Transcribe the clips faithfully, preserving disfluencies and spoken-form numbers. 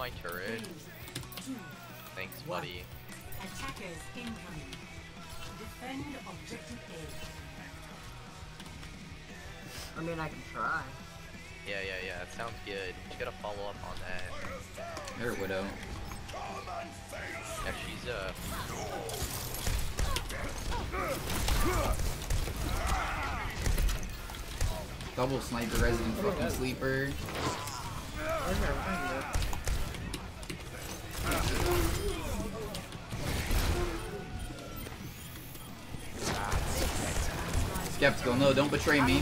my turret? Thanks, buddy. Attackers incoming. Defend objective A. I mean, I can try. Yeah, yeah, yeah. That sounds good. You gotta follow up on that. There, Widow. Yeah, she's uh. Double sniper, resident fucking sleeper. Skeptical, no, don't betray me.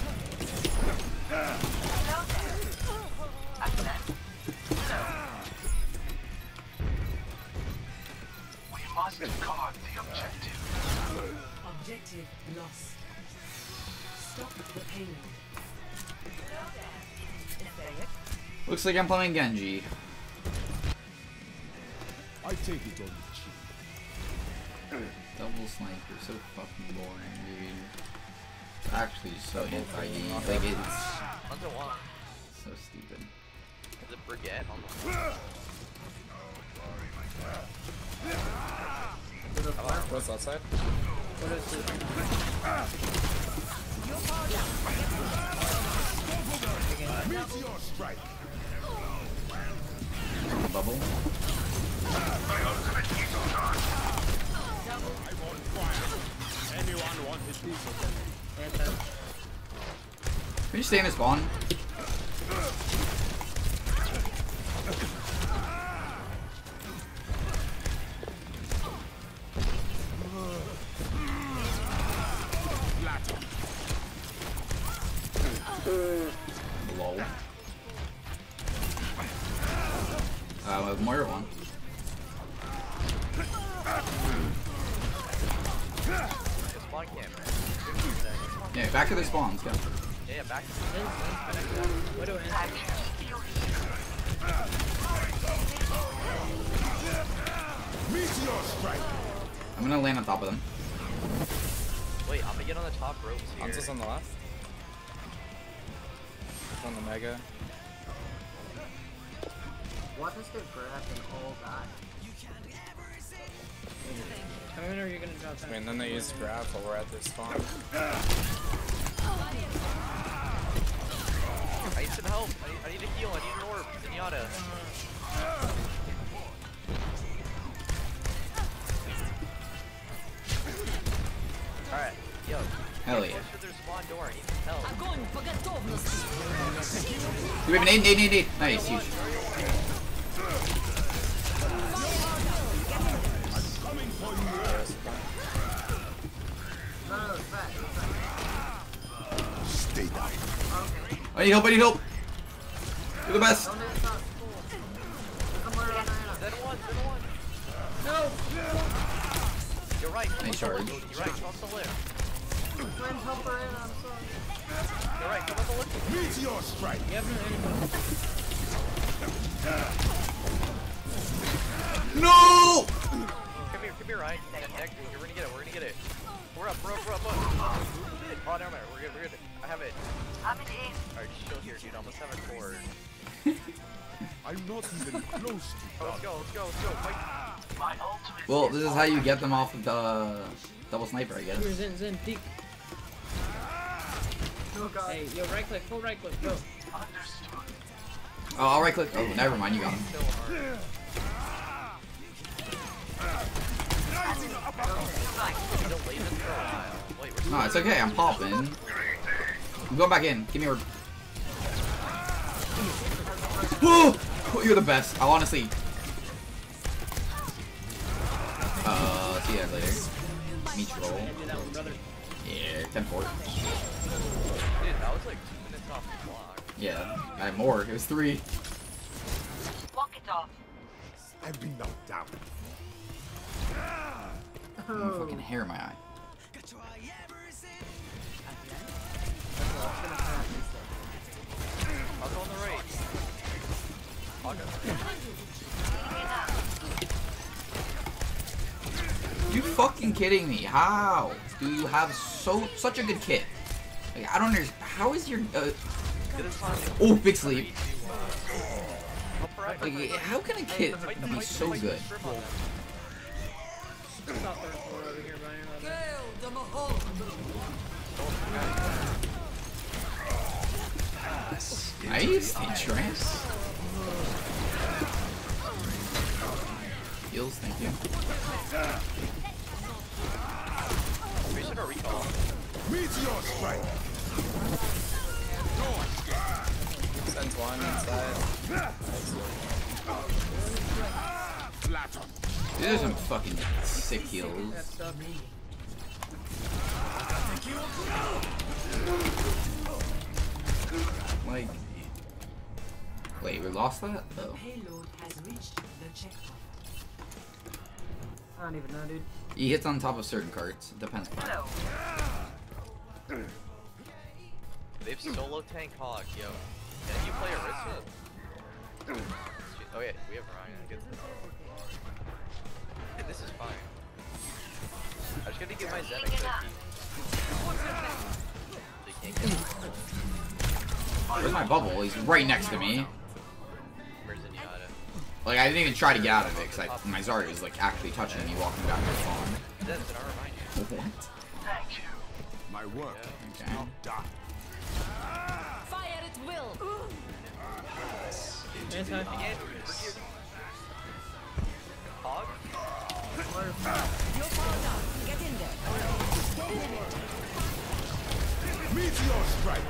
We must guard the objective. Objective lost. Stop the payload. Looks like I'm playing Genji. I take it on the chin. Double sniper, so fucking boring, dude. It's actually so anti-D. Like, it's Under one. so stupid. Is it Brigitte on the What's outside? What is it? Meteor strike. Bubble. My ultimate is on. I want fire. Anyone want his piece of it? Can you stay in the spawn? Lol. Uh, with Moira one. spawn camera? Yeah, back to the spawn, let's go. Yeah, yeah, back to the What do I Meteor strike. I'm gonna land on top of them. Wait, I'm gonna get on the top ropes here. Hanzo's on the left. On the mega. What is the grab and all that? How many are you gonna drop I down? mean, then they use grab while we're at their spawn. I need some help. I need, I need a heal. I need an orb. Zenyatta. Alright, yo. Hell yeah. Close to their spawn door. I need some help. Do we have an eight, eight, eight, eight? Nice, huge. Coming for you. No, no, it's back. Stay down. I need help, I need help! You're the best! Don't do it, stop. There's a murder on the arena. Then one, then one. No! You're right. Nice Come on, charge. You're right. Come on, still there. Friend, help her in, I'm sorry. You're right. Come on, still there. Meteor strike. You have no enemy. No! Come here, come here, Ryan. Next, next, we're gonna get it. We're gonna get it. We're up, we're up, we're up, we're up. Oh, never mind. We're good, we're good. I have it. I'm in aim. Alright, just chill here, dude. I almost have a cord. I'm not even close to Oh, let's go, let's go, let's go. Fight. My ultimate Well, this is how you get them off of the double sniper, I guess. Here, Zen, Zen, peek. Oh god. Hey, yo, right click, full right click, go. understood. Oh, I'll right click. Oh, never mind, you got him. So hard. Don't leave this for a while. Wait, we're No, it's okay, I'm popping. I'm going back in. Give me a... Oh, you're the best. I'll honestly... Uh, see you guys later. Meet roll. Can't do that one, brother. Yeah, ten four. Dude, that was like two minutes off the clock. Yeah, I have more. It was three. Walk it off. I've been knocked down. Oh. Fucking hair in my eye. I'll go on the right. I'll go. You fucking kidding me? How do you have so such a good kit? Like, I don't understand. How is your? Uh... Get his time. Oh, big sleep. Help her Like, how can a kid Fight the be fight, so fight, good? strip on them. Stop there for over here, Brian. Nice, interest. Heals, thank you. We should have recall. Meteor strike. Sends one inside. Flatter. These are some fucking sick heals. That stuff. Like, wait, we lost that? The Oh. payload has reached the checkpoint. I don't even know, dude. He hits on top of certain carts. It depends. They've solo tank Hog, yo. Can you play Orisa? Oh yeah, we have Ryan. Gets this. Hey, this is fine. I just gotta get my Zen cookie. They can't get it. Where's my bubble? He's right next to me. Where's Zenyatta? Like, I didn't even try to get out of it because my Zarya was like actually touching me walking back to the spawn. Zen's an R remind you. What? Thank you. My work is Okay. not done. Fire at will. Anti. Again, forgive. Hog? You're powered up. Get in there. Meteor strike.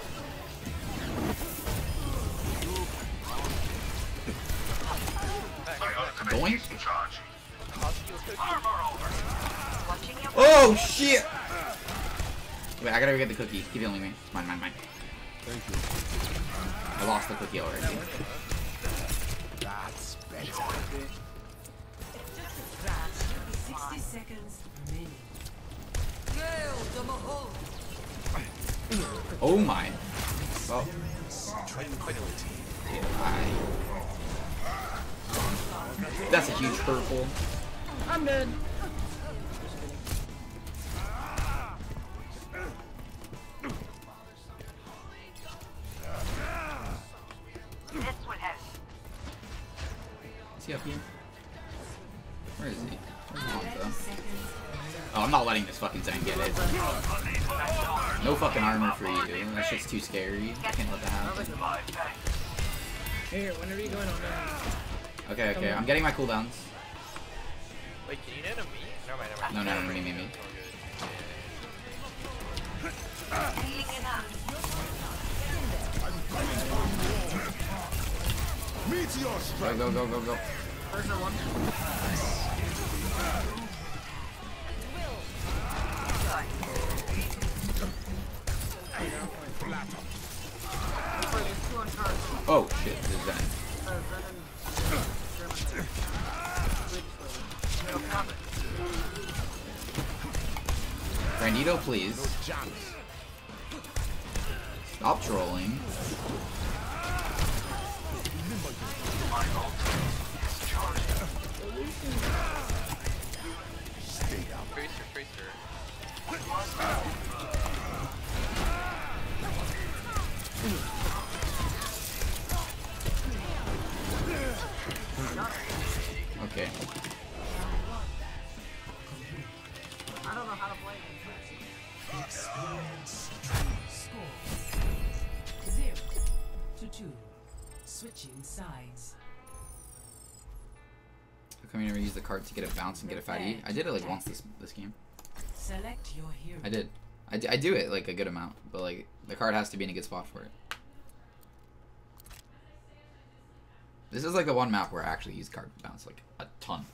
Going? Charge. Hog steals cookie. Oh shit! Wait, I gotta go get the cookie. Keep healing me. Mine, mine, mine. Thank you. I lost the cookie already. That's better. sixty seconds remaining. Oh my. Oh. Tranquility. I... That's a huge purple. I'm dead. Is he up here? Where is he? Where's Monzo? Seconds. Oh, I'm not letting this fucking Zen get it. No fucking armor for you. That shit's too scary. I can't let that happen. Here, whenever you go in, I'll go. Okay, okay. I'm getting my cooldowns. Wait, can you nano me? Never mind, never mind. No, no, no, me, me, me. Meteor Go, strike. go, go, go, go. Where's the one? Wait, there's two on charge. Oh shit, this is Zen. Uh, Zen and German. Brandito, please. Stop trolling. Tracer, tracer. Okay. I don't know how to play this. Score zero to two. Switching sides. How come you never use the card to get a bounce and get a fatty? I did it like once this this game. Select your hero. I did. I, d I do it like a good amount, but like the card has to be in a good spot for it. This is like the one map where I actually use card bounce like a ton.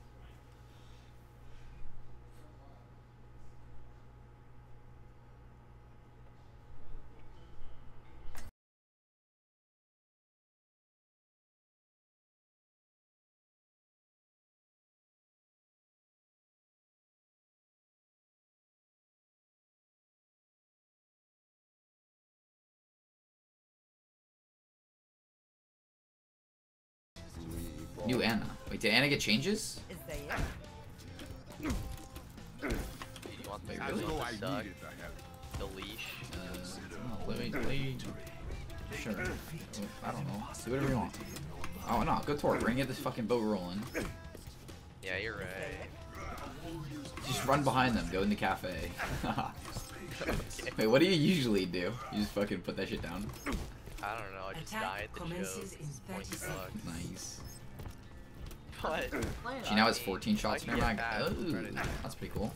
New Anna. Wait, did Anna get changes? Is there yet? You want the Wait, As really? though I suck? needed the help. The leash. Uh, oh, wait, wait. Sure. I don't know. Do whatever you want. Oh no, go Torque. We're gonna get this fucking boat rolling. Yeah, you're right. Just run behind them. Go in the cafe. Okay. Wait, what do you usually do? You just fucking put that shit down. I don't know. I just Attack died at the show. commences in twenty thirty bucks. Nice. But She now has fourteen shots in her mag. Back, Oh, try to- that's pretty cool.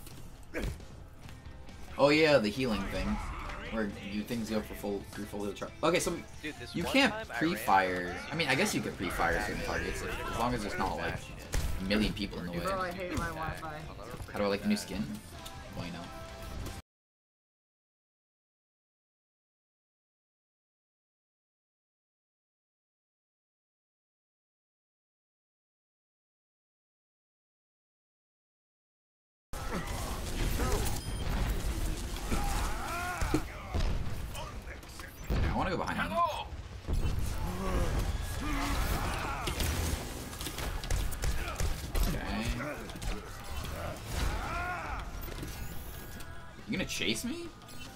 Oh yeah, the healing thing, where you things go for full, your full heal chart. Okay, so Dude, this you one can't time I pre-fire. ran- I mean, I guess you could pre-fire certain targets if, as long as there's not like a million people in the way. Bro, I hate my Wi-Fi. I'll never How do I like the new forget skin? Bueno. I want to go behind him. Okay. You gonna chase me?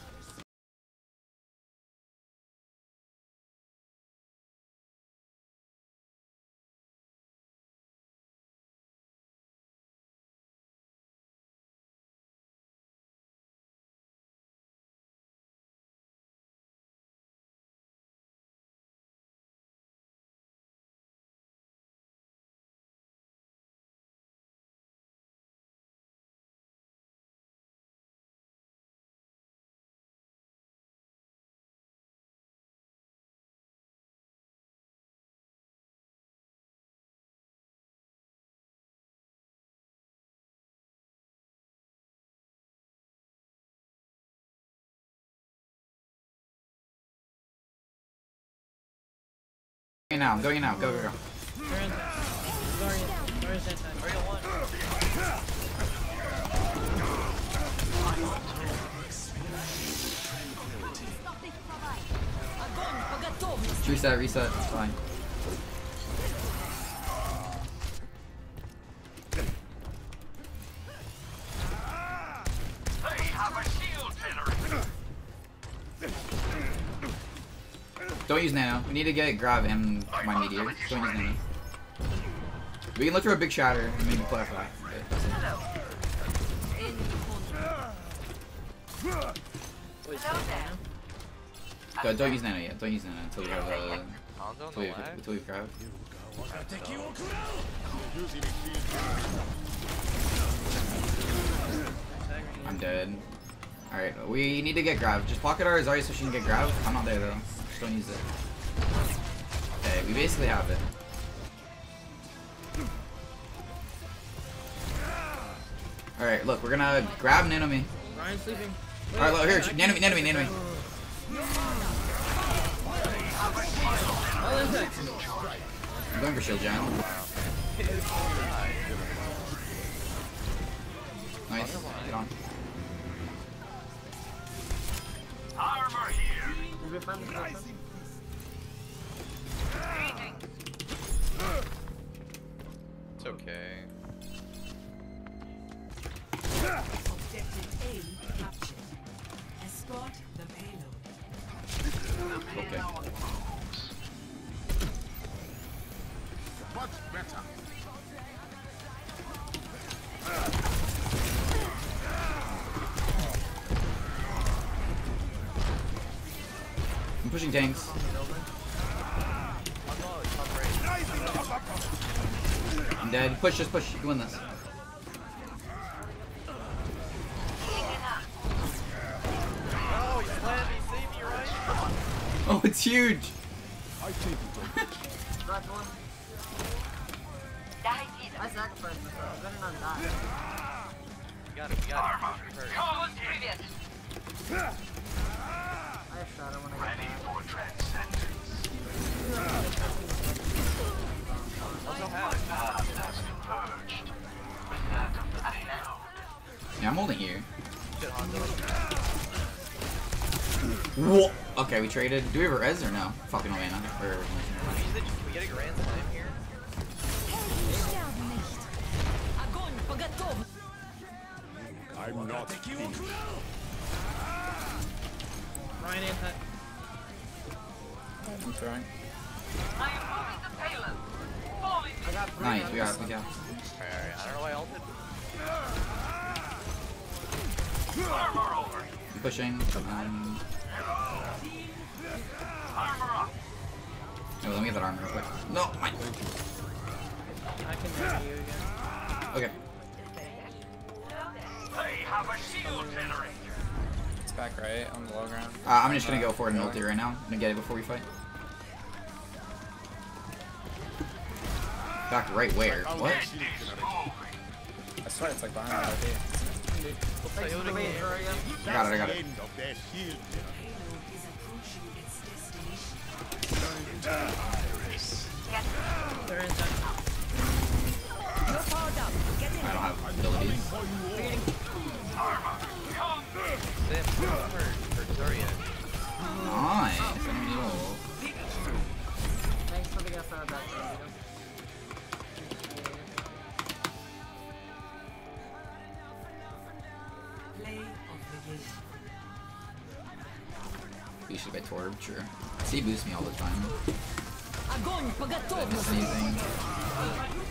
Going now, I'm going now, go, go, go. Dorian, Dorian, Dorian's that time. Three to one. Reset, reset, it's fine. They have a shield generator. Don't use nano. We need to get grab and my meteor. Don't use nano. We can look through a big shatter and maybe play flat. Go, don't use nano yet. Don't use nano until we have a. Hanzo Until we on the lag? until we grab. I'm dead. Alright, we need to get grab. Just pocket our Zarya so she can get grab. I'm not there though. Just don't use it. Okay, we basically have it. Alright, look, we're gonna grab nano me. Ryan's sleeping. Alright, look, here, nano me, nano me, nano me. All impact. I'm going for shield gen. Nice, get on. Armor here. Did we find the person? It's okay. Objective A captured. Escort the payload. Okay. Much better. I'm pushing tanks. Hanzo, top right. I'm dead. Push, just push. You can win this. Oh, you planted me. Save me, right? Oh, it's huge. I take it. Scratch one. I sacrificed myself. I better not die. You got it. You got it. Push her first. I have shadow when I get Ready back. for transcendence. Hanzo has. Has been purged. That of the payload. Yeah, I'm holding here. Shit, Hanzo. Whoa. Okay, we traded. Do we have a res or no? Fucking Elena. Or Means that we get a grand slam here. I'm not finished. Ryan anti. I'm trying. I am moving the payload. I got three. Nice, we got, we got. Alright, alright. I don't know why I ulted. I'm pushing. Um, oh, let me get that armor real quick. No, my. I can hear you again. Okay. They have a shield generator. It's back right on the low ground. Uh, I'm just gonna go forward and ulti right now. I'm gonna get it before we fight. Back right where? What? I swear it's like behind the R D. Thanks for the lead, Virya. I got it, I got it. End of their shield. Payload is approaching its destination. They're inside. You're powered up. Get in I don't there. have abilities. Sim, for, for Zarya. Nice. I don't need ult. Thanks for the F R back there. Play of the game. We should get Torb, sure. C boosts me all the time. Огонь по Did I miss готовности. anything?